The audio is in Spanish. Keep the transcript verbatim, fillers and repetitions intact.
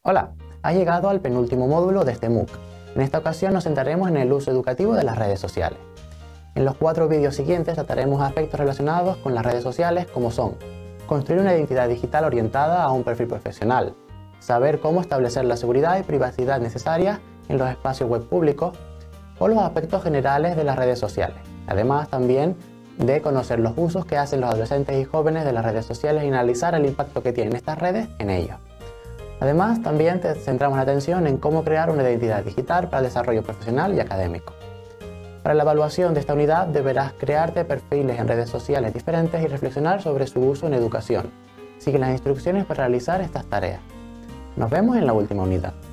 Hola, has llegado al penúltimo módulo de este MOOC. En esta ocasión nos centraremos en el uso educativo de las redes sociales. En los cuatro vídeos siguientes trataremos aspectos relacionados con las redes sociales como son construir una identidad digital orientada a un perfil profesional, saber cómo establecer la seguridad y privacidad necesarias en los espacios web públicos o los aspectos generales de las redes sociales. Además también de conocer los usos que hacen los adolescentes y jóvenes de las redes sociales y analizar el impacto que tienen estas redes en ellos. Además, también te centramos la atención en cómo crear una identidad digital para el desarrollo profesional y académico. Para la evaluación de esta unidad deberás crearte perfiles en redes sociales diferentes y reflexionar sobre su uso en educación. Sigue las instrucciones para realizar estas tareas. Nos vemos en la última unidad.